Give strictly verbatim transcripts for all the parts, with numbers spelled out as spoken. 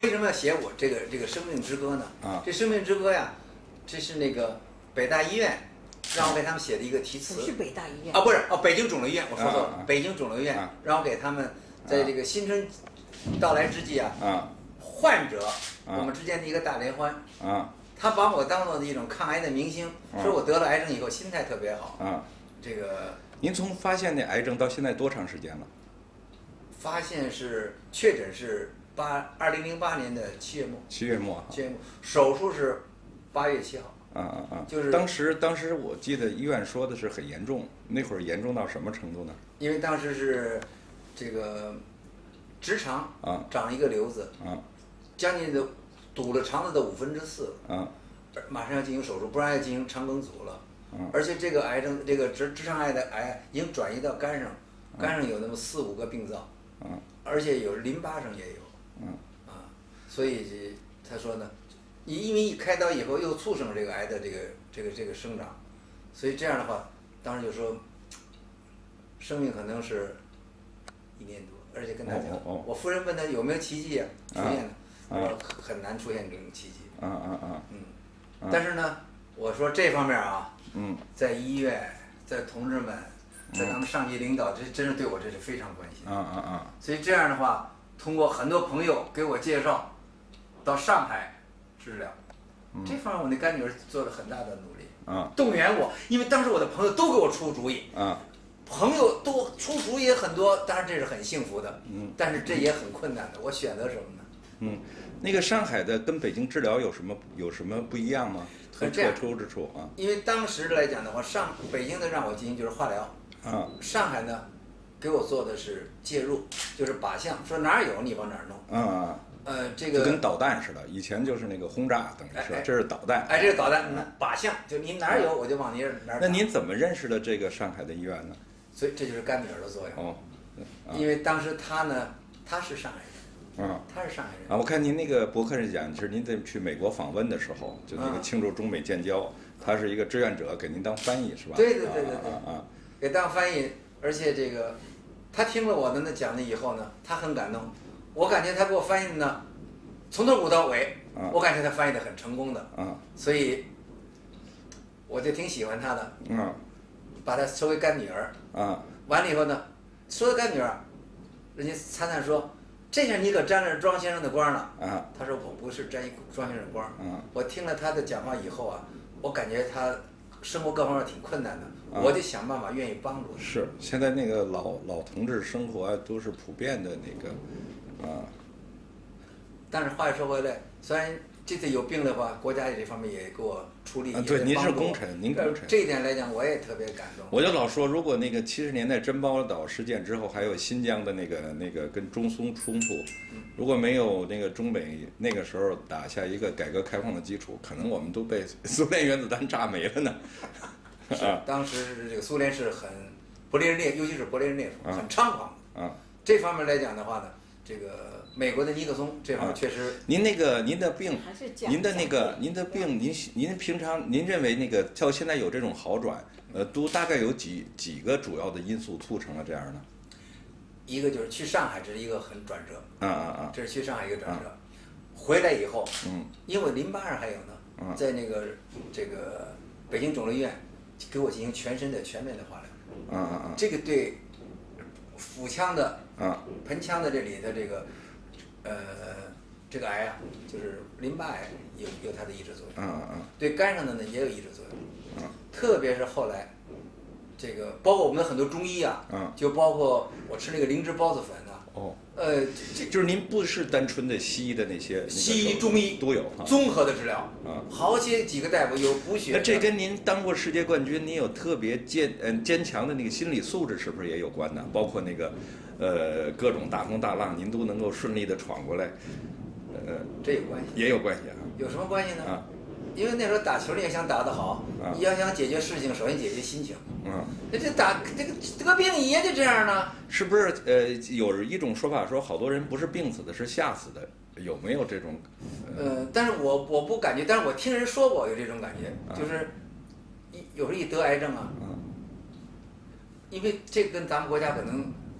为什么要写我这个这个生命之歌呢？ 啊， 这生命之歌呀，这是那个北大医院让我给他们写的一个题词。 不是北大医院啊，不是哦，北京肿瘤医院，我说错了， 啊啊、 北京肿瘤医院、 啊、 让我给他们在这个新春到来之际啊， 啊患者、 啊、 我们之间的一个大联欢啊。 他把我当做一种抗癌的明星， 啊、 说我得了癌症以后心态特别好。 啊， 这个您从发现那癌症到现在多长时间了？ 发现是确诊是八二零零八年的七月末。 七月末。 七月末，手术是八月七号。 啊啊啊！ 就是当时当时我记得医院说的是很严重，那会儿严重到什么程度呢？ 因为当时是这个直肠啊长一个瘤子啊， 将近的堵了肠子的五分之四啊， 马上要进行手术，不然要进行肠梗阻了。 啊， 而且这个癌症，这个直直肠癌的癌已经转移到肝上，肝上有那么四五个病灶， 啊， 而且有淋巴上也有， 嗯啊，所以这他说呢，你因为一开刀以后又促成了这个癌的这个这个这个生长，所以这样的话，当时就说，生命可能是一年多，而且跟他讲， 哦哦、 我夫人问他有没有奇迹啊出现呢，他啊、 说很难出现这种奇迹， 啊啊啊， 嗯， 啊、 但是呢，我说这方面啊， 嗯， 在医院，在同志们，在他们上级领导，这真是对我这是非常关心， 啊啊啊， 所以这样的话，通过很多朋友给我介绍，到上海治疗。这方面我那干女儿做了很大的努力， 啊， 动员我，因为当时我的朋友都给我出主意， 啊， 朋友都出主意也很多，当然这是很幸福的， 嗯， 但是这也很困难的。我选择什么呢？ 嗯，那个上海的跟北京治疗有什么有什么不一样吗？特特殊之处啊？ 因为当时来讲的话，上北京的让我进行就是化疗， 啊， 上海呢，给我做的是介入，就是靶向，说哪儿有你往哪儿弄， 啊。 呃，这个就跟导弹似的，以前就是那个轰炸，等于是、哎、这是导弹。 哎，这是导弹，靶向，就你哪儿有我就往你哪儿。 那您怎么认识的这个上海的医院呢？ 所以这就是干女儿的作用。 哦， 啊、因为当时他呢，他是上海人， 嗯， 他是上海人啊。我看您那个博客上讲，就是您在去美国访问的时候，就那个庆祝中美建交，嗯、他是一个志愿者，给您当翻译是吧？ 对对对对对， 啊啊， 给当翻译，而且这个他听了我的那讲的以后呢，他很感动，我感觉他给我翻译的呢。从头鼓到尾， 啊、 我感觉他翻译的很成功的， 啊、 所以我就挺喜欢他的， 嗯， 把他收为干女儿， 啊， 完了以后呢，收为干女儿，人家参赞说，这下你可沾了庄先生的光了， 啊， 他说我不是沾庄先生的光， 嗯， 我听了他的讲话以后啊，我感觉他生活各方面挺困难的， 啊、 我就想办法愿意帮助他。 是，现在那个老老同志生活、啊、都是普遍的那个，啊。 但是话又说回来，虽然这次有病的话，国家这方面也给我出力。 啊，对，您是功臣，您功臣。 这一点来讲，我也特别感动。 我就老说，如果那个七十年代珍宝岛事件之后，还有新疆的那个那个跟中苏冲突，如果没有那个中美那个时候打下一个改革开放的基础，可能我们都被苏联原子弹炸没了呢。 是，当时这个苏联是很勃列日涅，尤其是勃列日涅夫，很猖狂的。啊， 这方面来讲的话呢，这个。美国的尼克松这方面确实、啊， 您那个您的病，您的那个您的病，您您平常您认为那个到现在有这种好转，呃，都大概有几几个主要的因素促成了这样的？ 一个就是去上海，这是一个很转折， 啊啊啊， 这是去上海一个转折，啊、回来以后， 嗯， 因为淋巴上还有呢， 嗯、 在那个这个北京肿瘤医院给我进行全身的全面的化疗， 啊啊啊， 这个对腹腔的啊盆腔的这里的这个。呃，这个癌啊，就是淋巴癌有有它的抑制作用， 嗯嗯嗯， 对肝上的呢也有抑制作用， 嗯， 特别是后来，这个包括我们的很多中医啊， 嗯， 就包括我吃那个灵芝孢子粉啊， 哦， 呃，这就是您不是单纯的西医的那些， 西医中医都有综合的治疗， 啊， 好些几个大夫有补血， 那这跟您当过世界冠军，您有特别坚嗯坚强的那个心理素质是不是也有关呢？包括那个。呃，各种大风大浪，您都能够顺利的闯过来，呃， 这有关系， 也有关系啊。 有什么关系呢？ 啊， 因为那时候打球你也想打得好， 啊、 你要想解决事情，首先解决心情。 嗯， 那这打这个得病也得这样呢？ 是不是？呃，有一种说法说，好多人不是病死的，是吓死的，有没有这种？ 呃，呃但是我我不感觉，但是我听人说过有这种感觉， 啊、 就是一有时候一得癌症啊， 嗯、 因为这跟咱们国家可能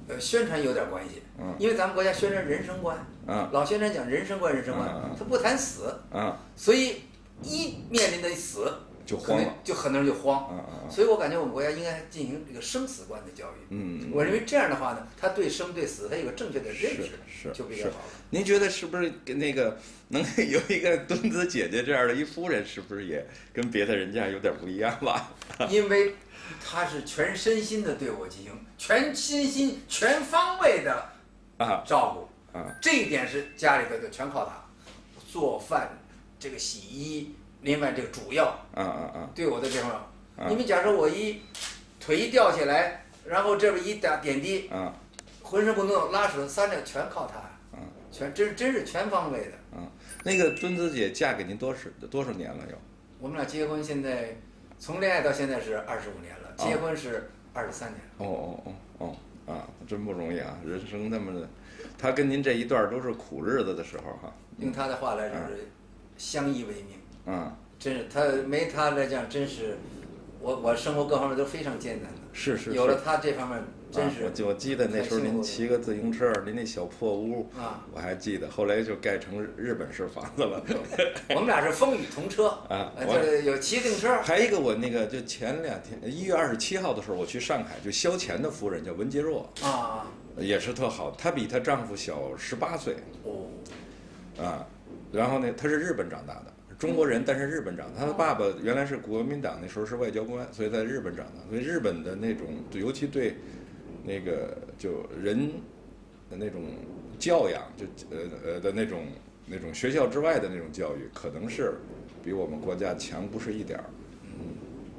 呃宣传有点关系， 嗯， 因为咱们国家宣传人生观， 嗯， 老宣传讲人生观人生观， 嗯， 他不谈死， 嗯， 所以一面临的死就慌了， 就很多人就慌， 嗯嗯， 所以我感觉我们国家应该进行这个生死观的教育， 嗯， 我认为这样的话呢，他对生对死他有个正确的认识， 是就比较好。 您觉得是不是跟那个能有一个墩子姐姐这样的一夫人，是不是也跟别的人家有点不一样吧？ 因为他是全身心的对我进行全身心全方位的啊照顾啊， 这一点是家里头就全靠他，做饭、这个洗衣，另外这个主要啊啊啊， 对我的这方面，因为假如我一腿一掉下来，然后这边一打点滴， 啊， 浑身不能动，拉扯三者全靠他，啊，全真真是全方位的。 啊，那个墩子姐嫁给您多少多少年了又？ 我们俩结婚现在从恋爱到现在是二十五年了，结婚是二十三年。 哦哦哦哦啊，真不容易啊！人生那么的，他跟您这一段都是苦日子的时候哈。 用他的话来说是相依为命。 嗯， 真是他没他来讲，真是我我生活各方面都非常艰难的。 是是。 有了他这方面，真是。 啊、我我记得那时候您骑个自行车，您那小破屋啊，我还记得，后来就盖成日本式房子了。 我们俩是风雨同车啊， 这有骑自行车。 还一个我那个就前两天一月二十七号的时候，我去上海，就萧乾的夫人叫文洁若啊， 也是特好，她比她丈夫小十八岁。 哦。 啊，然后呢，她是日本长大的。中国人，但是日本长大，他的爸爸原来是国民党，那时候是外交官，所以在日本长大。所以日本的那种，尤其对那个就人的那种教养，就呃呃的那种那种学校之外的那种教育，可能是比我们国家强不是一点儿。嗯，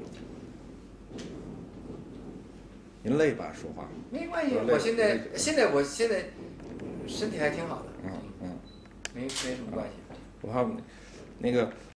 您累吧？说话没关系，我现在现在我现在身体还挺好的。 嗯嗯， 没没什么关系。 我怕那个